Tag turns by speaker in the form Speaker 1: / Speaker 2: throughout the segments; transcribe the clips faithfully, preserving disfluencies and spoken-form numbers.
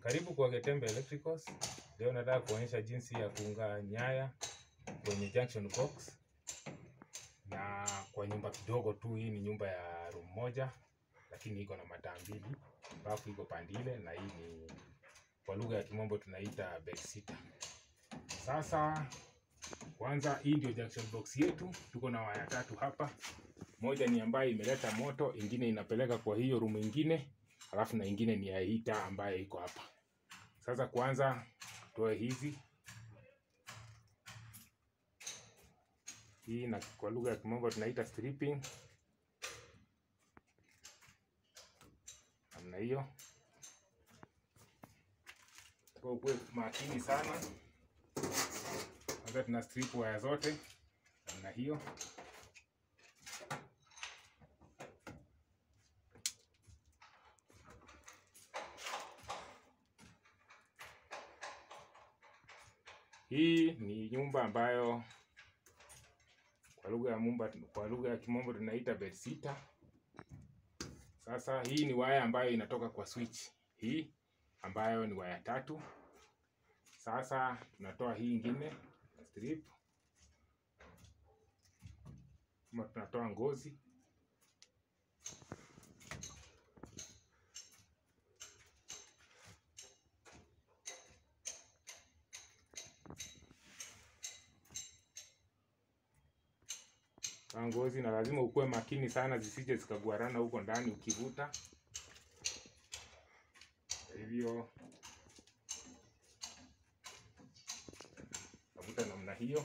Speaker 1: Karibu kwa Getembe Electricals. Leo nataka kuonyesha jinsi ya kuunga nyaya kwenye junction box na kwa nyumba kidogo tu. Hii ni nyumba ya room moja lakini iko na mataa mbili, bafu iko pande ile, na hii ni kwa lugha ya kimombo tunaita bedsitter. Sasa kwanza, hii ndio junction box yetu. Tuko na waya tatu hapa. Moja ni ambayo imeleta moto, ingine inapeleka kwa hiyo room ingine, alafu na ingine ni ya heater ambayo iko hapa. Sasa kwanza toe hizi. Hii na kwa lugha ya kimombo tunaita stripping. Namna hiyo. Kwa kuwe makini sana. Sasa tuna strip waya zote namna hiyo. Hii ni nyumba ambayo kwa lugha ya mumba kwa lugha ya kimombo tunaita bedsitter. Sasa hii ni waya ambayo inatoka kwa switch hii ambayo ni waya tatu. Sasa tunatoa hii ingine strip, kama tunatoa ngozi. Ngozi, na lazima ukuwe makini sana zisije zikaguarana huko ndani ukivuta. Hivyo navuta namna hiyo.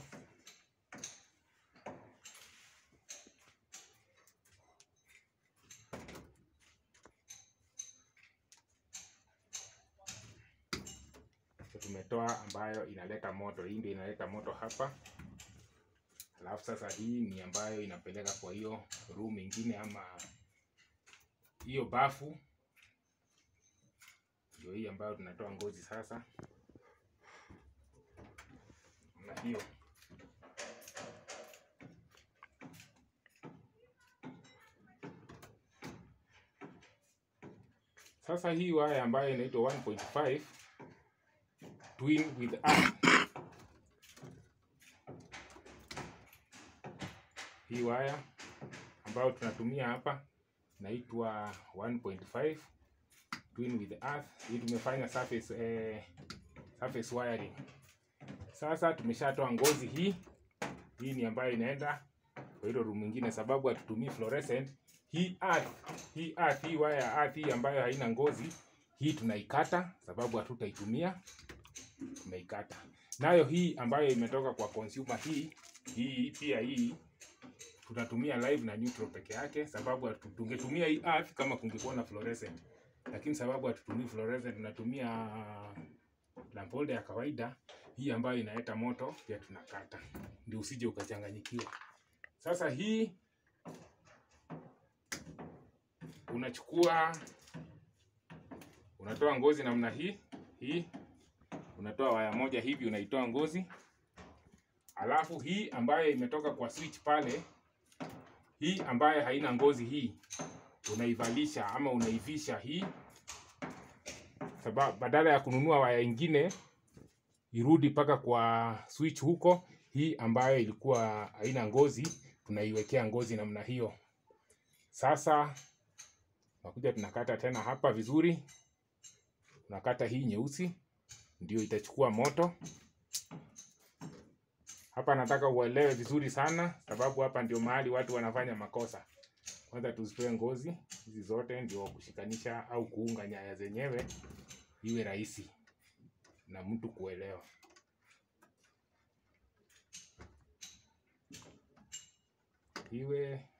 Speaker 1: Tumetoa ambayo inaleta moto. Hii ndio inaleta moto hapa. Alafu sasa hii ni ambayo inapeleka kwa hiyo room ingine ama hiyo bafu. Ndio hii ambayo tunatoa ngozi sasa. Na hiyo. Sasa hii waya ambayo inaitwa one point five twin with earth. Hii waya ambayo tunatumia hapa inaitwa one point five twin with earth. Hii tumefanya surface eh, surface wiring. Sasa tumeshatoa ngozi hii. Hii ni ambayo inaenda kwa hilo room nyingine, sababu hatutumii fluorescent. Hii earth, hii earth, hii waya earth hii ambayo haina ngozi, hii tunaikata sababu hatutaitumia. Tumeikata. Nayo hii ambayo imetoka kwa consumer hii, hii pia hii tunatumia live na neutral peke yake, sababu tungetumia hii earth kama kungekuwa na fluorescent. Lakini sababu hatutumii fluorescent, tunatumia lamp holder ya kawaida. Hii ambayo inaleta moto pia tunakata, ndio usije ukachanganyikiwa. Sasa hii unachukua, unatoa ngozi namna hii. Hii unatoa waya moja hivi, unaitoa ngozi. Alafu hii ambayo imetoka kwa switch pale, hii ambayo haina ngozi hii unaivalisha ama unaivisha hii, sababu badala ya kununua waya ingine irudi paka kwa switch huko, hii ambayo ilikuwa haina ngozi tunaiwekea ngozi namna hiyo. Sasa nakuja tunakata tena hapa vizuri. Tunakata hii nyeusi ndio itachukua moto. Hapa nataka uelewe vizuri sana, sababu hapa ndio mahali watu wanafanya makosa. Kwanza tuzitoe ngozi hizi zote ndio kushikanisha au kuunga nyaya zenyewe iwe rahisi na mtu kuelewa. Iwe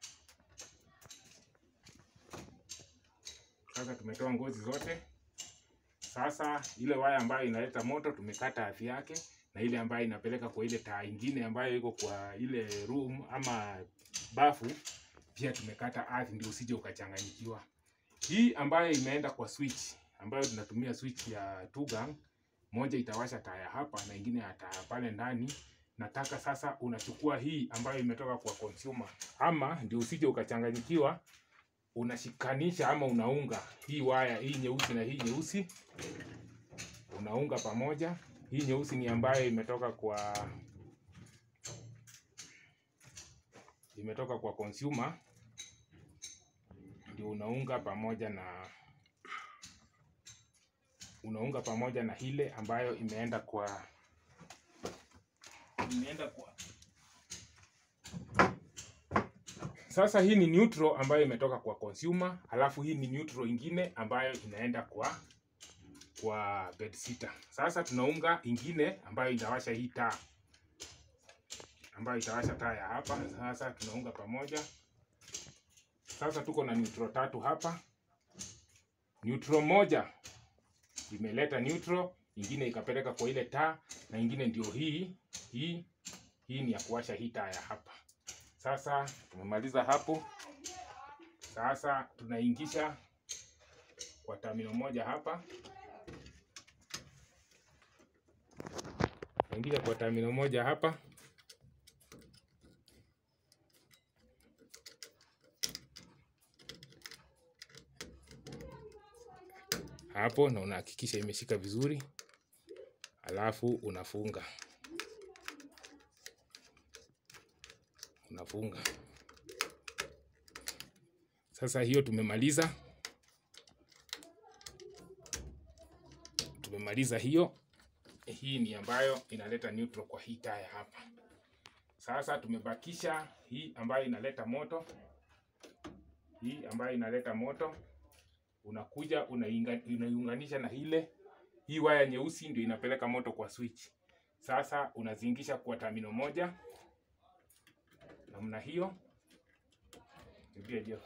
Speaker 1: sasa tumetoa ngozi zote. Sasa ile waya ambayo inaleta moto tumekata afya yake, na ile ambayo inapeleka kwa ile taa ingine ambayo iko kwa ile room ama bafu pia tumekata earth, ndio usije ukachanganyikiwa. Hii ambayo imeenda kwa switch ambayo tunatumia switch ya two gang, moja itawasha taa hapa na ingine ya taa pale ndani. Nataka sasa unachukua hii ambayo imetoka kwa consumer, ama ndio usije ukachanganyikiwa, unashikanisha ama unaunga hii waya hii nyeusi na hii nyeusi. unaunga pamoja. Hii nyeusi ni ambayo imetoka kwa imetoka kwa consumer, ndio unaunga pamoja na unaunga pamoja na ile ambayo imeenda kwa imeenda kwa Sasa hii ni neutral ambayo imetoka kwa consumer, alafu hii ni neutral ingine ambayo inaenda kwa kwa bedsitter. Sasa tunaunga ingine ambayo itawasha hii taa, ambayo itawasha taa ya hapa. Sasa tunaunga pamoja. Sasa tuko na neutral tatu hapa. Neutral moja imeleta neutral, ingine ikapeleka kwa ile taa, na ingine ndio hii hii hii ni ya kuwasha hii taa ya hapa. Sasa tumemaliza hapo. Sasa tunaingisha kwa terminal moja hapa. Tunaingisha kwa terminal moja hapa. Hapo na unahakikisha imeshika vizuri. Alafu unafunga. Unafunga. Sasa hiyo tumemaliza. Tumemaliza hiyo. Hii ni ambayo inaleta neutral kwa hii taa hapa. Sasa tumebakisha hii ambayo inaleta moto. Hii ambayo inaleta moto. Unakuja unaiunganisha na ile. Hii waya nyeusi ndio inapeleka moto kwa switch. Sasa unazingisha kwa terminal moja. Namna hiyo. Ndio ndio.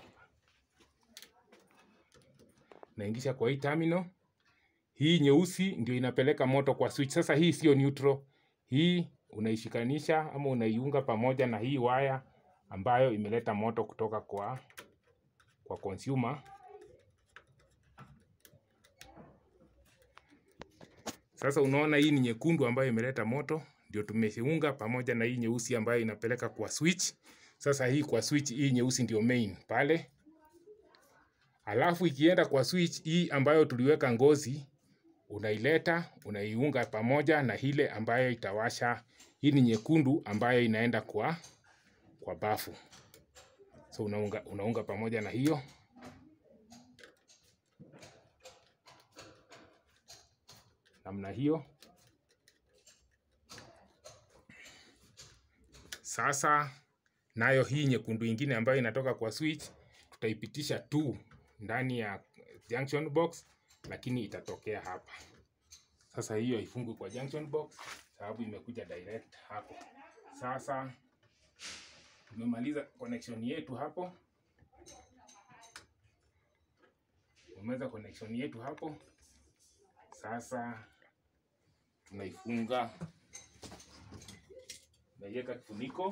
Speaker 1: Naingisha kwa hii terminal. Hii nyeusi ndio inapeleka moto kwa switch. Sasa hii sio neutral. Hii unaishikanisha ama unaiunga pamoja na hii waya ambayo imeleta moto kutoka kwa kwa consumer. Sasa unaona hii ni nyekundu ambayo imeleta moto, ndio tumeunga pamoja na hii nyeusi ambayo inapeleka kwa switch. Sasa hii kwa switch, hii nyeusi ndio main pale. Alafu ikienda kwa switch hii ambayo tuliweka ngozi, unaileta, unaiunga pamoja na ile ambayo itawasha. Hii ni nyekundu ambayo inaenda kwa kwa bafu. So unaunga unaunga pamoja na hiyo. Namna hiyo. Sasa nayo hii nyekundu ingine ambayo inatoka kwa switch tutaipitisha tu ndani ya junction box, lakini itatokea hapa. Sasa hiyo ifungwe kwa junction box sababu imekuja direct hapo. Sasa tumemaliza connection yetu hapo. Tumemaliza connection yetu hapo. Sasa tunaifunga. Naiweka kifuniko.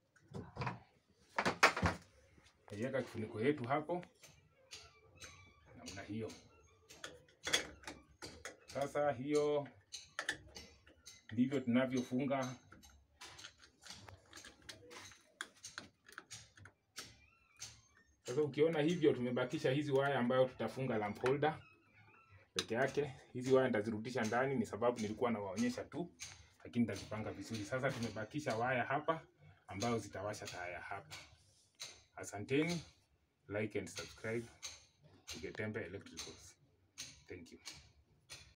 Speaker 1: Naiweka kifuniko yetu hapo. Namna hiyo. Sasa hiyo ndivyo tunavyofunga. Sasa ukiona hivyo tumebakisha hizi waya ambayo tutafunga lamp holder peke yake. Hizi waya nitazirudisha ndani, ni sababu nilikuwa nawaonyesha tu, lakini nitazipanga vizuri. Sasa tumebakisha waya hapa ambayo zitawasha taa hapa. Asanteni, like and subscribe to Getembe Electricals. Thank you.